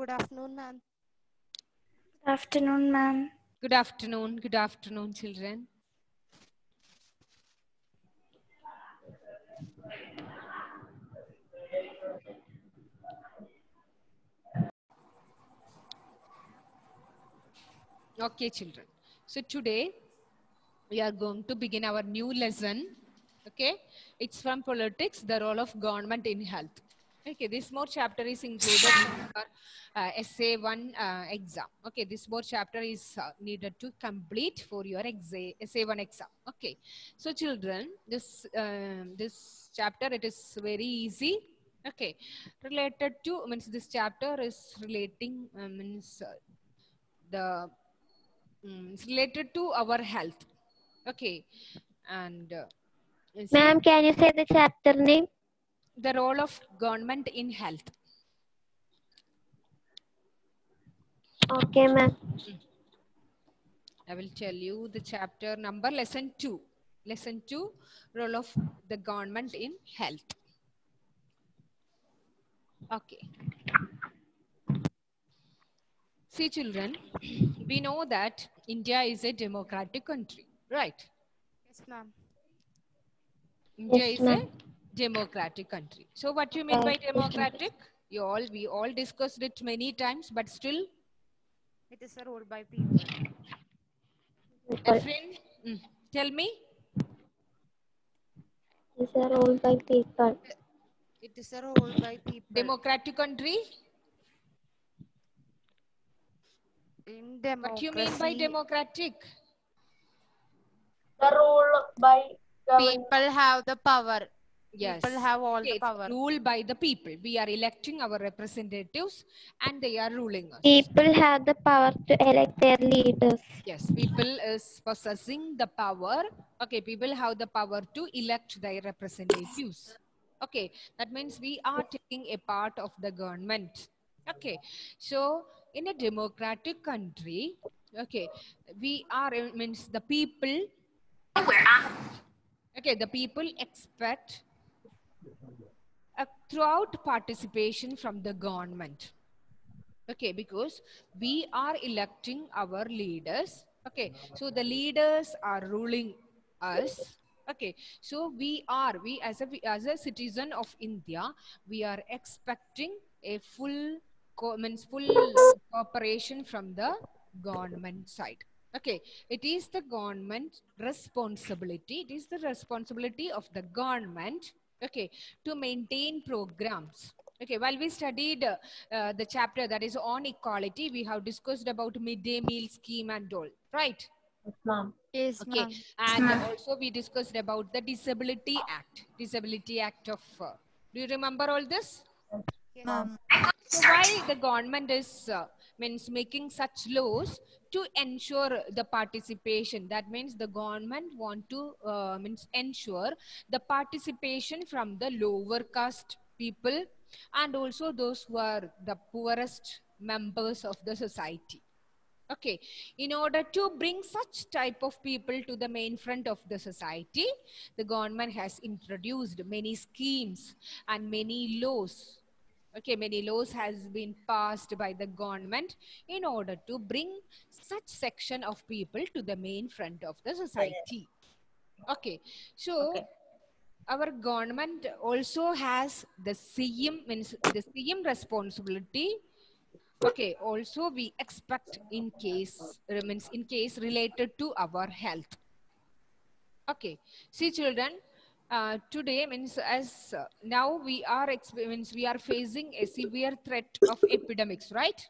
Good afternoon, ma'am. Afternoon, ma'am. Good afternoon. Good afternoon, children. Okay, children. So today we are going to begin our new lesson. Okay, it's from politics, the role of government in health. Okay, this more chapter is included in our essay 1 exam. Okay, this more chapter is needed to complete for your essay 1 exam. Okay, so children, this chapter, it is very easy. Okay, related to, means this chapter is relating the it's related to our health. Okay, and see Ma'am, can you say the chapter name? the role of government in health. Okay, ma'am. I will tell you the chapter number, lesson 2. Lesson 2, role of the government in health. Okay. See, children, we know that India is a democratic country, right? Yes, ma'am. India Yes, is a ma'am. democratic country. So what do you mean by democratic? We all discussed it many times, but still, It is a rule by people. Efren, tell me. These are all by people. It is a rule by people. Democratic country? In What do you mean by democracy, democratic? The rule by people have the power. Yes. People have all Okay, the it's power. ruled by the people. We are electing our representatives and they are ruling us. People have the power to elect their leaders. Yes, people is possessing the power. Okay, people have the power to elect their representatives. Okay, that means we are taking a part of the government. Okay, so in a democratic country, okay, we are, means the people, okay, the people expect throughout participation from the government. Okay, because we are electing our leaders. Okay, so the leaders are ruling us. Okay, so we as a citizen of India, we are expecting a full cooperation from the government side. Okay, it is the government responsibility. It is the responsibility of the government, okay, to maintain programs. Okay, while we studied the chapter that is on equality, we have discussed about midday meal scheme and all, right? Yes, ma'am. Yes, Okay, and also we discussed about the Disability Act of, do you remember all this? Yes, ma'am. So why the government is means making such laws to ensure the participation? That means the government want to means ensure the participation from the lower caste people and also those who are the poorest members of the society. Okay, in order to bring such type of people to the main front of the society, the government has introduced many schemes and many laws. Okay, many laws has been passed by the government in order to bring such section of people to the main front of the society. Okay, so our government also has the CM, means the CM responsibility. Okay, also we expect in case related to our health. Okay, see children, today means as now we are facing a severe threat of epidemics, right?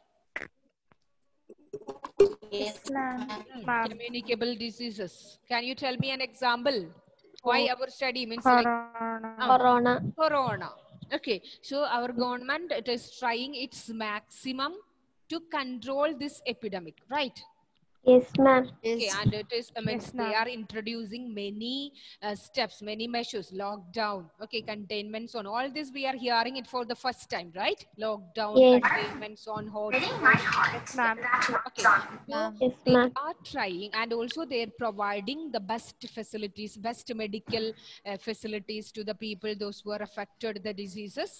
Yes, ma'am. Communicable diseases. Can you tell me an example? Why our study means like Corona. Corona. Okay, so our government, it is trying its maximum to control this epidemic, right? Yes, ma'am. Okay, and it is, Yes, they ma'am. are introducing many steps, many measures, lockdown, okay, containment zone. All this we are hearing it for the first time, right? Lockdown, Yes. containment zone, hotspots. Yes, ma'am. Okay, so Yes, they ma'am. are trying, and also they are providing the best facilities, best medical facilities to the people, those who are affected the diseases.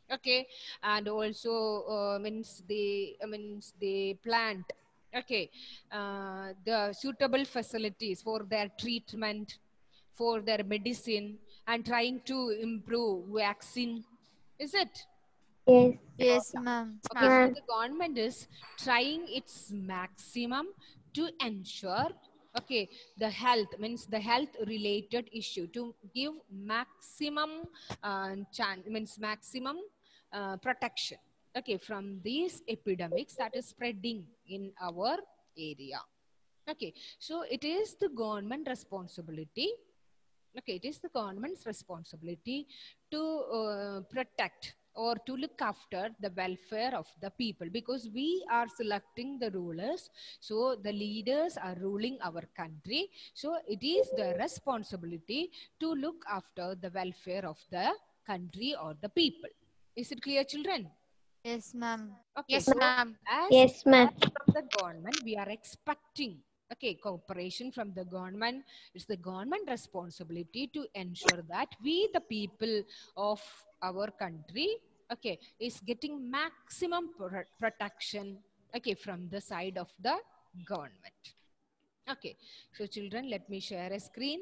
Okay, and also means they plant, okay, the suitable facilities for their treatment, for their medicine, and trying to improve vaccine. Is it? Yes, Yes, Yeah. ma'am. Okay, so ma'am. the government is trying its maximum to ensure, okay, the health means the health related issue to give maximum means maximum protection, okay, from these epidemics that is spreading in our area. Okay, so it is the government responsibility. Okay, it is the government's responsibility to protect or to look after the welfare of the people, because we are selecting the rulers. So the leaders are ruling our country. So it is the responsibility to look after the welfare of the country or the people. Is it clear, children? Yes, ma'am. Okay, Yes, so ma'am. as Yes, ma'am. from the government, we are expecting, okay, cooperation from the government. It's the government responsibility to ensure that we, the people of our country, okay, is getting maximum protection, okay, from the side of the government. Okay, so children, let me share a screen.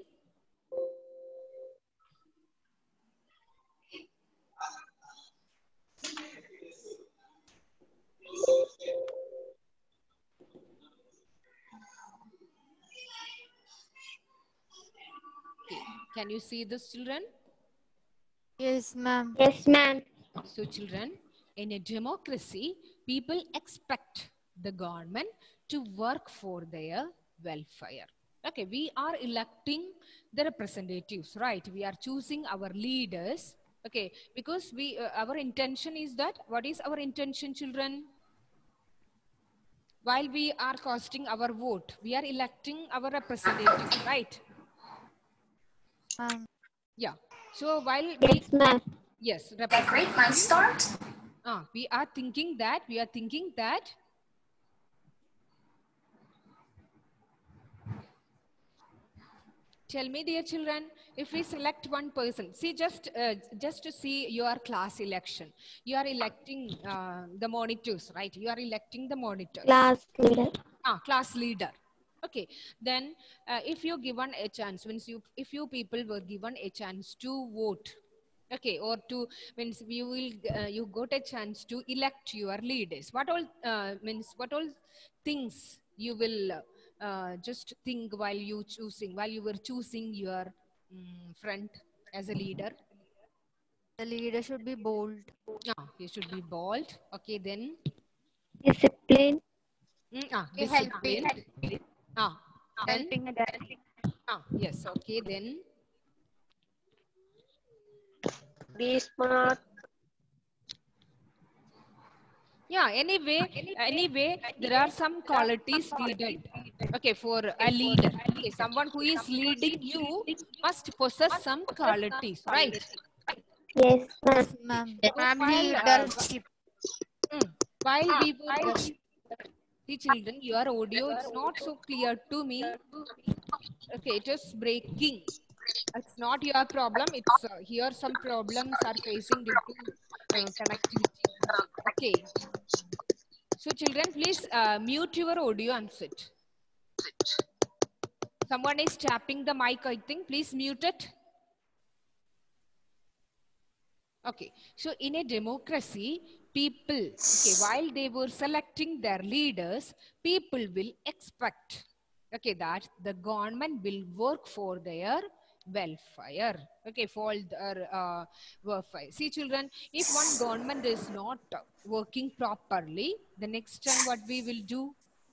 Okay, can you see this, children? Yes, ma'am. Yes, ma'am. So children, in a democracy, people expect the government to work for their welfare. Okay, we are electing the representatives, right? We are choosing our leaders. Okay, because we our intention is that, what is our intention, children? While we are casting our vote, we are electing our representatives, right? Ma'am. Yeah. So while we, Yes, ma'am. yes, A great start. we are thinking that tell me, dear children, if we select one person, see, just to see your class election, you are electing the monitors, right? You are electing the monitors. Class leader. Class leader. Okay, then if you given a chance, means if you people were given a chance to vote, okay, or to, means you will you got a chance to elect your leaders. What all means what all things you will just think while you were choosing your friend as a leader? The leader should be bold. You should be bold. Okay, then Discipline. Be helping. disciplined. Then Helping others. yes. Okay, then Be smart. yeah. Anyway, there are some qualities needed. Okay, for a leader. Okay, someone who is leading you must possess some qualities, right? Yes, ma'am. Yes, ma'am. So Ma'am, leadership. while we were, see children, your audio, it's not so clear to me. Okay, it is breaking. It's not your problem. It's here some problems are facing due to connectivity. Okay. So children, please mute your audio and sit. Someone is tapping the mic, I think. Please mute it. Okay. So in a democracy, people, okay, while they were selecting their leaders, people will expect, okay, that the government will work for their welfare. Okay, for their welfare. See children, if one government is not working properly, the next time what we will do?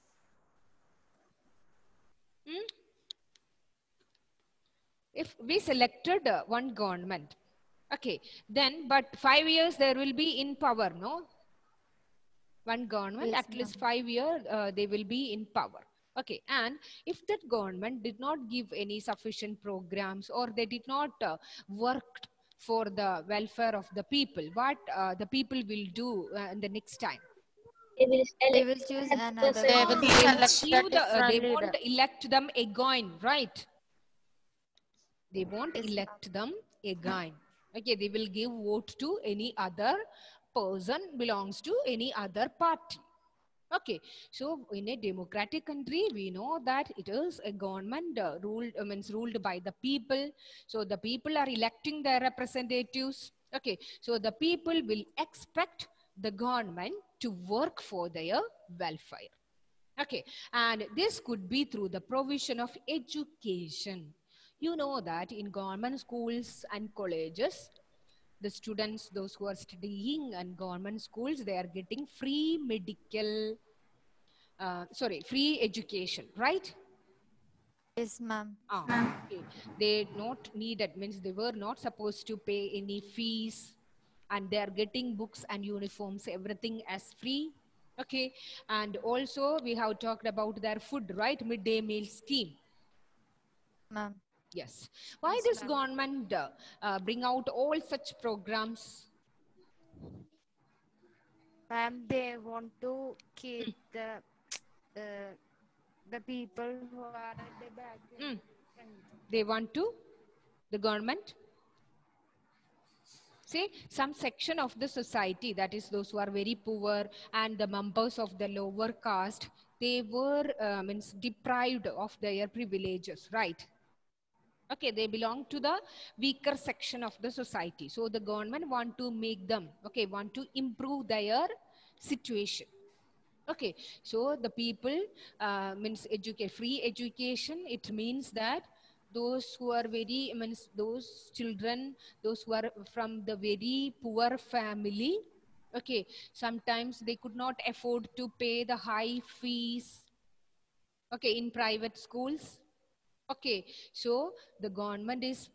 If we selected one government, okay, then but 5 years there will be in power, no? One government, Yes, at least ma'am. 5 years they will be in power. Okay, and if that government did not give any sufficient programs, or they did not work for the welfare of the people, what the people will do in the next time? They will They elect will choose another another person. one. They Select a they different leader. won't elect them again, right? They won't Yes, ma'am. elect them again. Okay, they will give vote to any other person belongs to any other party. Okay, so in a democratic country, we know that it is a government ruled by the people. So the people are electing their representatives. Okay, so the people will expect the government to work for their welfare. Okay, and this could be through the provision of education. You know that in government schools and colleges, the students, those who are studying in government schools, they are getting free medical, free education, right? Yes, ma'am. Okay. They not needed, means they were not supposed to pay any fees, and they are getting books and uniforms, everything as free. Okay. And also we have talked about their food, right? Midday meal scheme. Ma'am. Yes. Why Yes, this ma'am. government bring out all such programs? Ma'am, they want to keep the people who are at the back. Mm. They want to, the government, say some section of the society, that is those who are very poor and the members of the lower caste, they were means deprived of their privileges, right? Okay, they belong to the weaker section of the society. So the government want to make them, okay, want to improve their situation. Okay, so the people means educate, free education. It means that those who are very, means those children, those who are from the very poor family, okay, sometimes they could not afford to pay the high fees, okay, in private schools. Okay, so the government is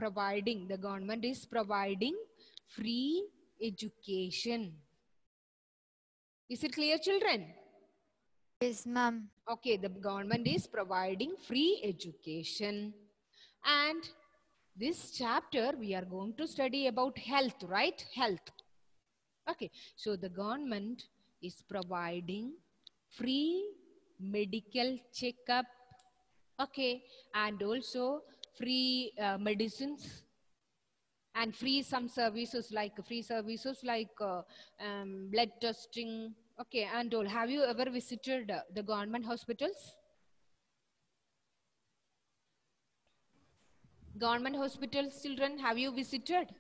providing free education. Is it clear, children? Yes, ma'am. Okay, the government is providing free education. And this chapter we are going to study about health, right? Health. Okay, so the government is providing free medical checkup, okay, and also free medicines, and free services like blood testing, okay, and all. Have you ever visited the government hospitals? Government hospitals, children, have you visited?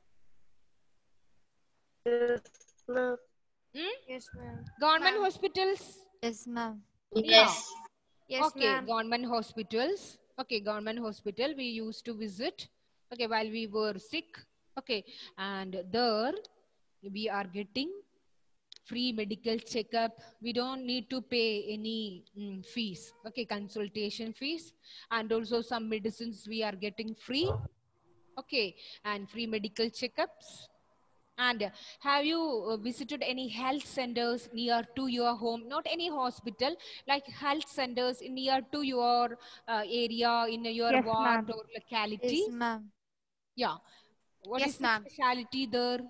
Yes, ma'am. Hmm? Yes, ma'am. Government hospitals? Yes, ma'am. Yeah. Yes. Yes, Okay, ma'am. government hospitals. Okay, government hospital we used to visit, okay, while we were sick. Okay, and there we are getting free medical checkup. We don't need to pay any fees, okay, consultation fees, and also some medicines we are getting free, okay, and free medical checkups. And have you visited any health centers near to your home? Not any hospital, like health centers near to your area, in your Yes, ward ma'am. or locality? Yes, ma'am. Yeah. What is Yes, the ma'am. specialty there?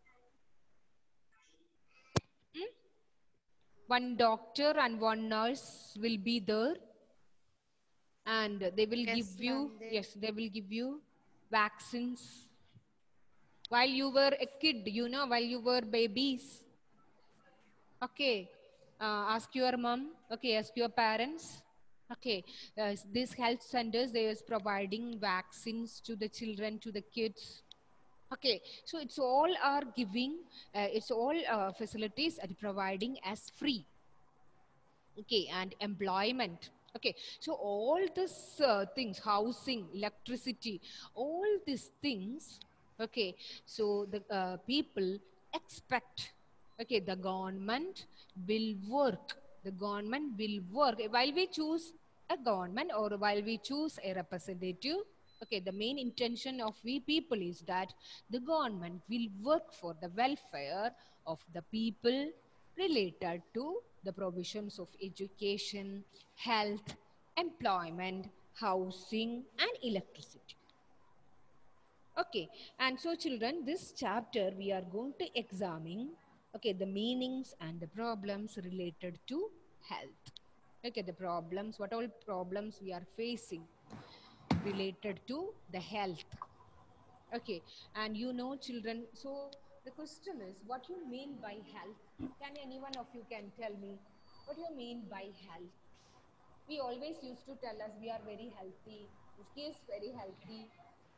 Hmm? One doctor and one nurse will be there, and they will Yes, give you, ma'am. yes, they will give you vaccines. While you were a kid, while you were babies, okay, ask your mom, okay, ask your parents, okay, these health centers, they is providing vaccines to the children, to the kids. Okay, so it's all are giving, it's all facilities are providing as free. Okay, and employment. Okay, so all these things, housing, electricity, all these things, okay, so the people expect, okay, the government will work, the government will work while we choose a government or while we choose a representative. Okay, the main intention of we people is that the government will work for the welfare of the people related to the provisions of education, health, employment, housing, and electricity. Okay, and so children, this chapter we are going to examine, okay, the meanings and the problems related to health. Okay, the problems, what all problems we are facing related to the health. Okay, and you know, children, so the question is, what you mean by health? Can any one of you can tell me what you mean by health? We always used to tell us we are very healthy. He is very healthy.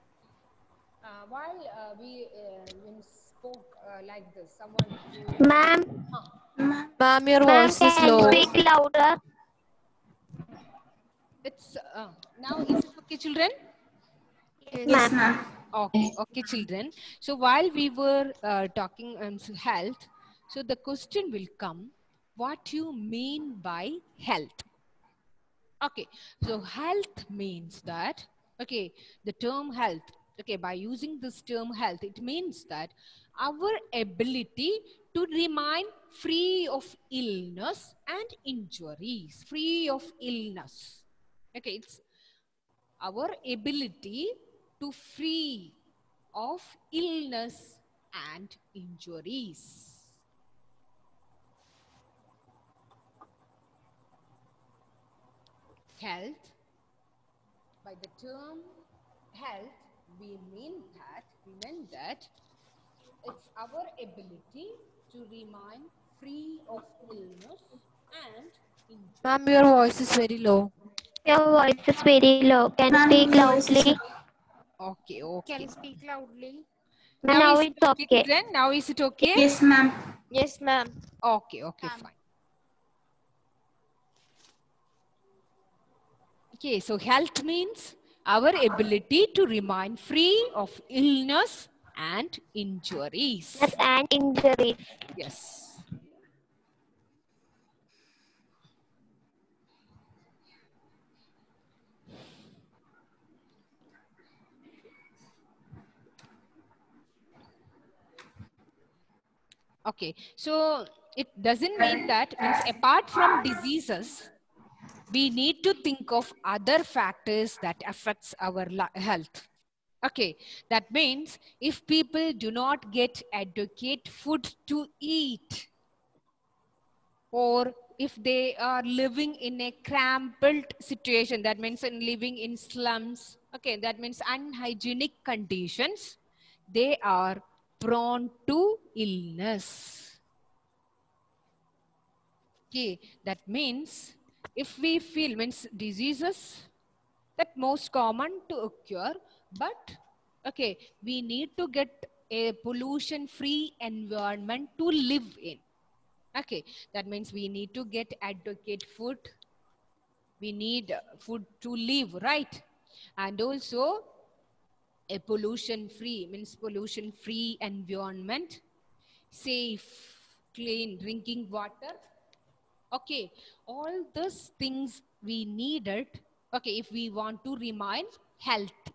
While we spoke like this, someone who Ma'am, Ma'am, your ma'am, voice is can you low. speak louder? it's now is it okay, children? Yes, Yes, ma'am. Okay, okay, children. So while we were talking on health, so the question will come: what you mean by health? Okay, so health means that, okay, the term health, okay, by using this term health, it means that our ability to remain free of illness and injuries, free of illness. Okay, it's our ability to free of illness and injuries. Health, by the term health, we mean that it's our ability to remain free of illness and injury. ma'am, your voice is very low. Your voice is very low. Can you speak loudly? Okay, Can okay. you speak loudly? Now Now is it it's okay, okay. children? Now is it okay? Yes, ma'am. Yes, ma'am. Okay, okay, Ma'am. fine. Okay, so health means our ability to remain free of illness and injuries. Yes, and injuries. Yes. Okay, so it doesn't mean that means apart from diseases, we need to think of other factors that affects our health. Okay, that means if people do not get adequate food to eat, or if they are living in a cramped situation, that means in living in slums, okay, that means unhygienic conditions, they are prone to illness. Okay, that means if we feel means diseases that most common to occur, but okay, we need to get a pollution free environment to live in. Okay, that means we need to get adequate food, we need food to live, right? And also a pollution free means pollution free environment, safe clean drinking water. Okay, all these things we needed, okay, if we want to remain healthy.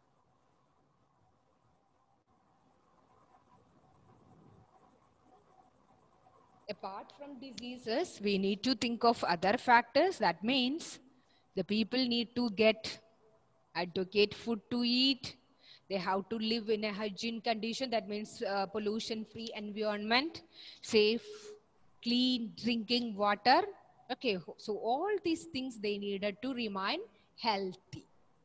Apart from diseases, we need to think of other factors. That means the people need to get adequate food to eat. They have to live in a hygiene condition. That means pollution-free environment, safe, clean drinking water. Okay, so all these things they needed to remain healthy.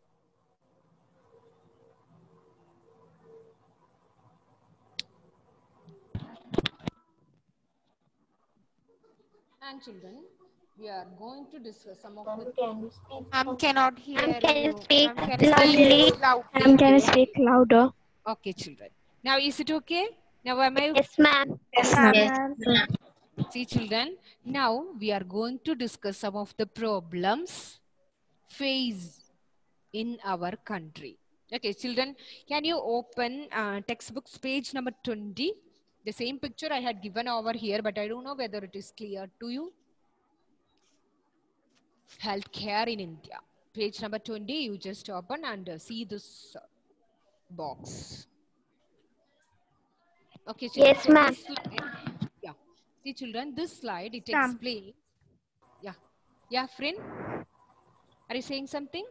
And children, we are going to discuss some of the things. Ma'am cannot Ma'am, hear can you you. speak Ma'am, can you speak loudly? loudly? Ma'am, can you speak louder? Okay, children. Now, is it okay? Now, am I? Yes, ma'am. Yes, ma'am. See, children, now we are going to discuss some of the problems faced in our country. Okay, children, can you open textbooks page number 20? The same picture I had given over here, but I don't know whether it is clear to you. Healthcare in India. Page number 20, you just open and see this box. Okay, children. Yes, So ma'am. this slide, yeah. See, children, this slide, it Ma'am. explains. Yeah. Yeah, friend? Are you saying something?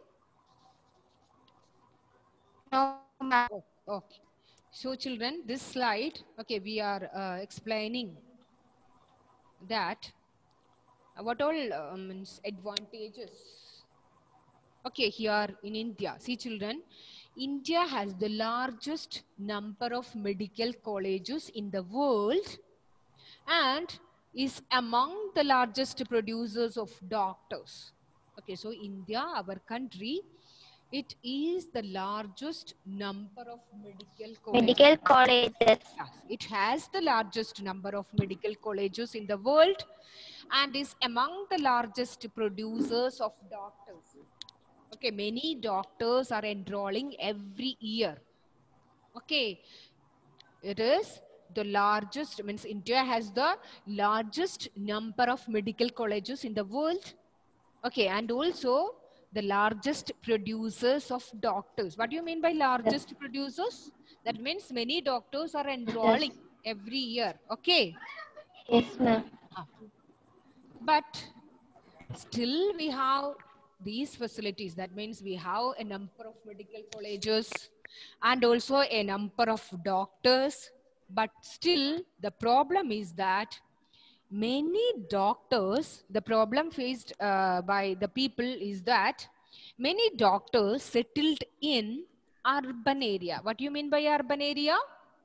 No, ma'am. Oh, okay. So, children, this slide, okay, we are explaining that what all means advantages. Okay, here in India, see, children, India has the largest number of medical colleges in the world and is among the largest producers of doctors. Okay, so India, our country, it is the largest number of medical colleges. Medical colleges. Yes, it has the largest number of medical colleges in the world and is among the largest producers of doctors. Okay, many doctors are enrolling every year. Okay, it is the largest, means India has the largest number of medical colleges in the world. Okay, and also the largest producers of doctors. What do you mean by largest producers? That means many doctors are enrolling every year. Okay. Yes, ma'am. But still we have these facilities. That means we have a number of medical colleges and also a number of doctors. But still the problem is that many doctors, the problem faced by the people is that many doctors settled in urban area. What do you mean by urban area?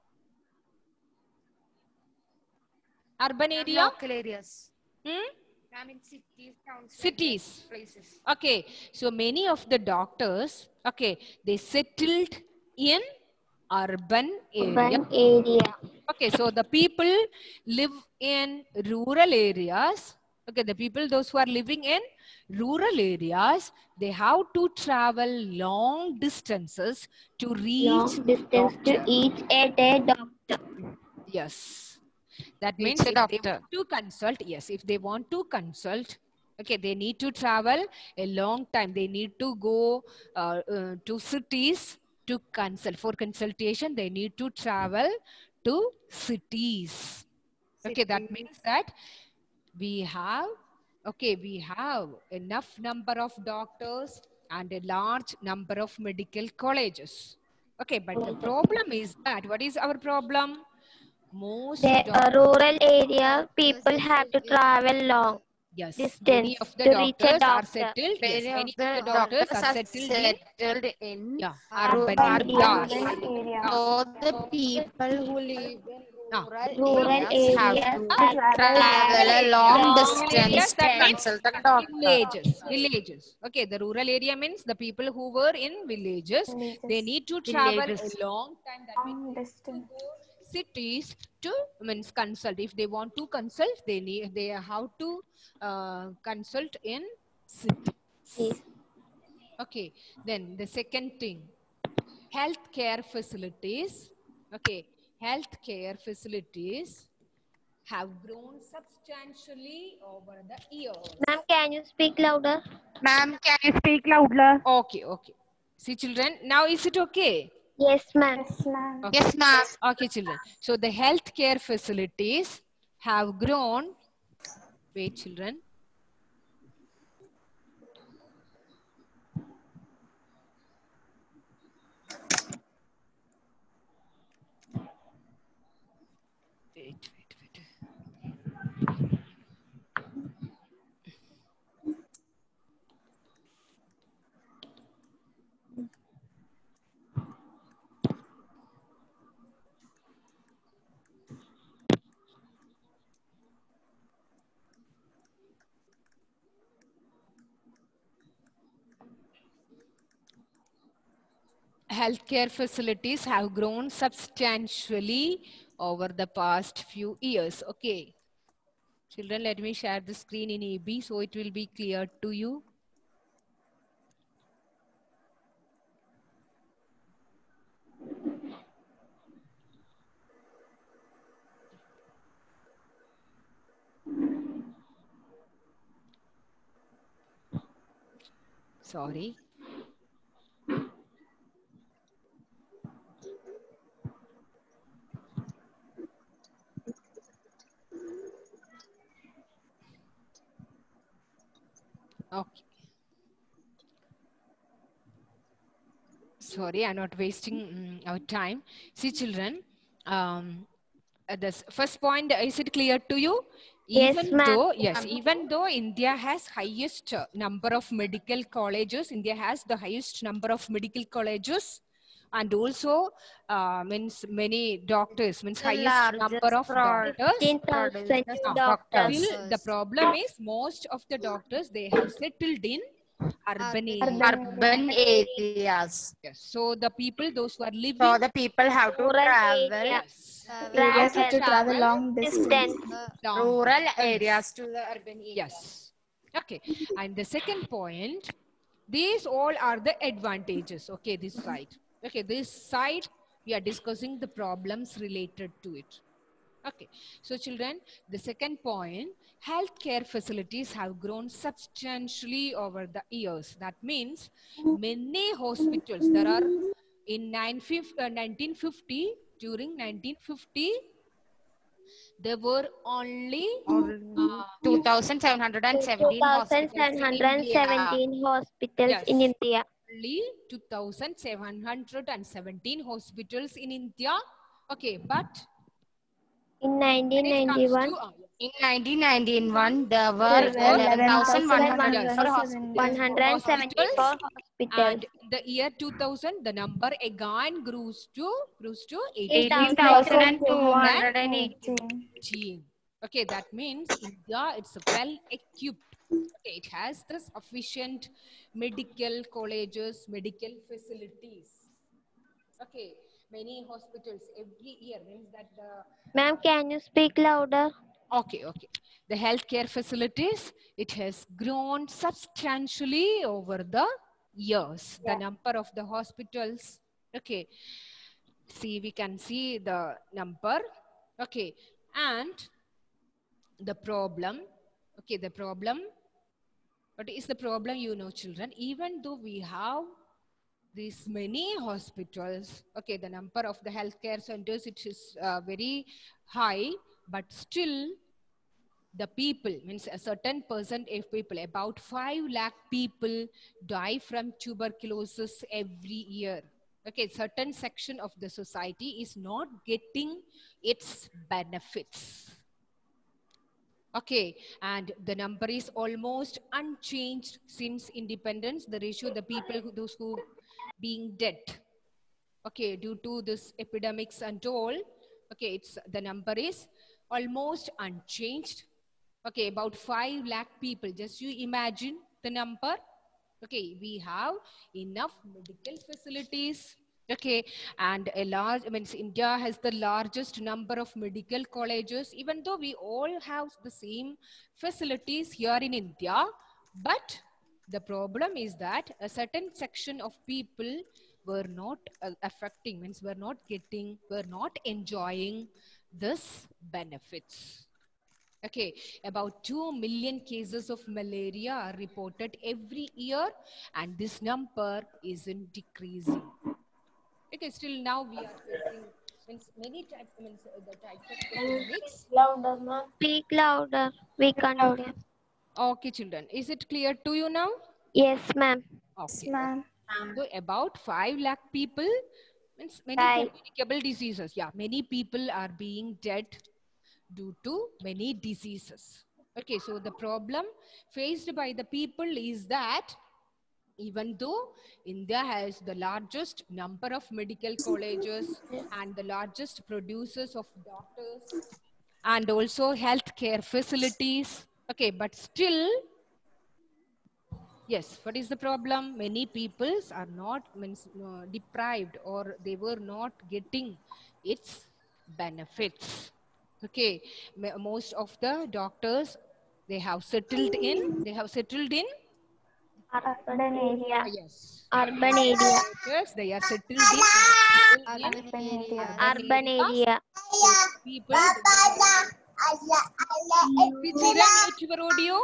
Urban area? Local areas. Hmm? I mean cities, towns, Cities. places. Okay, so many of the doctors, okay, they settled in urban area. One area. Okay, so the people live in rural areas. Okay, the people, those who are living in rural areas, they have to travel long distances to reach Long distance to doctor. each a day doctor. Yes. That Reach means a if they doctor. want to consult, yes, if they want to consult, okay, they need to travel a long time. They need to go to cities to consult. For consultation, they need to travel to cities. Okay, that means that we have, okay, we have enough number of doctors and a large number of medical colleges. Okay, but the problem is that, what is our problem? Most The rural area people have to travel long yes, distance many of the to reach a doctors are doctor. settled. Yes, Many many of of the the doctors are settled in urban areas. So the people who live in Rural areas have areas to have to travel a travel long Rural areas, distance to that means consult a doctor. villages. Okay, the rural area means the people who were in villages. They need to travel Villages. a long time. That means they need to go cities to means consult. If they want to consult, they have to consult in cities. Okay, then the second thing, healthcare facilities. Okay, healthcare facilities have grown substantially over the years. Ma'am, can you speak louder? Ma'am, can you speak louder? Okay, okay. See, children, now is it okay? Yes, ma'am. Okay. Yes, ma'am. Okay, children. So the healthcare facilities have grown. Wait, children. Wait. Healthcare facilities have grown substantially over the past few years. Okay. Children, let me share the screen in EB so it will be clear to you. Sorry. Okay. Sorry, I'm not wasting our time. See, children, the first point, is it clear to you? Yes, ma'am. Even though India has highest number of medical colleges, India has the highest number of medical colleges. And also means many doctors, means The highest number of largest doctors. 15,000 doctors. Still, the problem is most of the doctors, they have settled in urban areas. urban areas. Yes. So the people, those who are So living the people have to Rural travel area. yes, Areas Travel have to travel long distance. distance. long rural distance. areas to the urban areas. Yes. Okay. And the second point, these all are the advantages. Okay, this side. Okay, this side, we are discussing the problems related to it. Okay, so children, the second point, healthcare facilities have grown substantially over the years. That means many hospitals, there are in 1950, during 1950, there were only 2,717 hospitals in India. 2,717 hospitals yes, in India. only 2,717 hospitals in India. Okay, but In when it comes 1991, to In 1991, there were There were 11,174 hospitals. 174 hospitals. and in the year 2000, the number again grows to 18,218. 18. Okay, that means India, it's well equipped. Okay, it has the sufficient medical colleges, medical facilities. Okay, many hospitals every year means that the Ma'am, can you speak louder? okay. The healthcare facilities, it has grown substantially over the years. The number of the hospitals, okay. See, we can see the number, okay. And the problem, okay, the problem. What is the problem, you know, children? Even though we have these many hospitals, okay, the number of the healthcare centers, it is very high, but still the people, means a certain percent of people, about 5 lakh people die from tuberculosis every year. Okay, certain section of the society is not getting its benefits. Okay, and the number is almost unchanged since independence. The ratio, the people, those who being dead, okay, due to this epidemics and all, okay, it's the number is almost unchanged. Okay, about 5 lakh people. Just you imagine the number. Okay, we have enough medical facilities. Okay, and a large, I mean, India has the largest number of medical colleges, even though we all have the same facilities here in India. But the problem is that a certain section of people were not affecting, means were not enjoying this benefits. Okay, about 2 million cases of malaria are reported every year, and this number isn't decreasing. Okay, still now we are facing, means many types, means the types of epidemics. Speak louder. We can't hear. Okay, children, is it clear to you now? Yes, ma'am. Okay. Ma'am. So about 5 lakh people, means many Right. communicable diseases. Yeah, many people are being dead due to many diseases. Okay, so the problem faced by the people is that even though India has the largest number of medical colleges and the largest producers of doctors and also healthcare facilities, okay, but still, yes, what is the problem? Many peoples are not, means deprived, or they were not getting its benefits. Okay, most of the doctors, they have settled in Urban area. yes, Urban area. doctors, they are settled in Urban area. people. Please, children, mute your audio.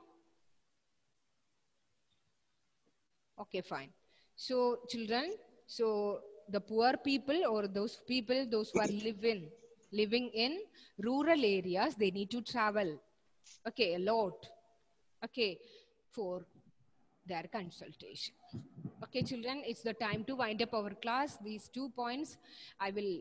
Okay, fine. So children, so the poor people, or those people, those who are living in rural areas, they need to travel, okay, a lot, okay, for their consultation. Okay, children, it's the time to wind up our class. These 2 points I will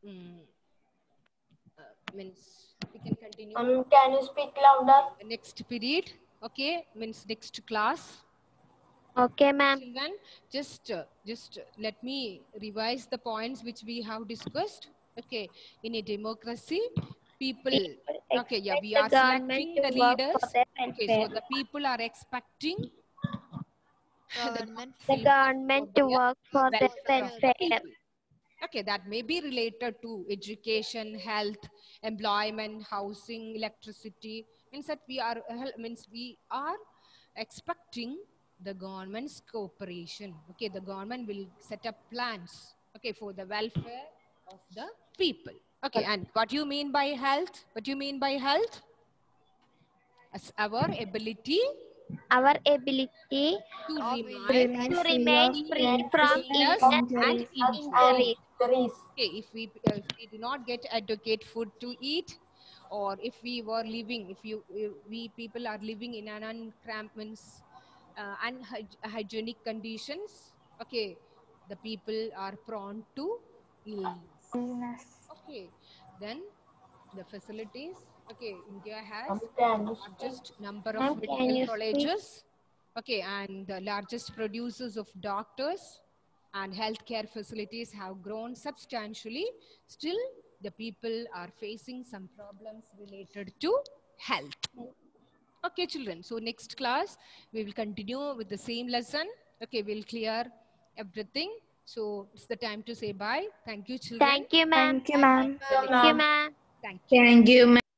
means we can continue. Can you speak louder? The next period, okay, means next class. Okay, ma'am. Children, just let me revise the points which we have discussed. Okay, in a democracy, people. Okay, yeah, we are The government selecting the to work leaders. for their Okay, so welfare. the people are expecting Government The the government to their work for their welfare of the welfare. people. Okay, that may be related to education, health, employment, housing, electricity. Means that we are expecting the government's cooperation. Okay, the government will set up plans. Okay, for the welfare of the people. Okay, and what you mean by health? What do you mean by health? As our ability Our ability to of remain to remain free from illness and injury. injuries. Okay, if we do not get adequate food to eat, or if we were living, if we people are living in an unhygienic conditions, okay, the people are prone to illness. Okay, then the facilities. Okay, India has the largest number of Ma'am, can medical you speak? colleges. Okay, and the largest producers of doctors and healthcare facilities have grown substantially. Still, the people are facing some problems related to health. Okay, children. So next class, we will continue with the same lesson. Okay, we'll clear everything. So it's the time to say bye. Thank you, children. Thank you, ma'am. Thank you, ma'am. Thank you, ma'am. Thank you. Thank you, ma'am.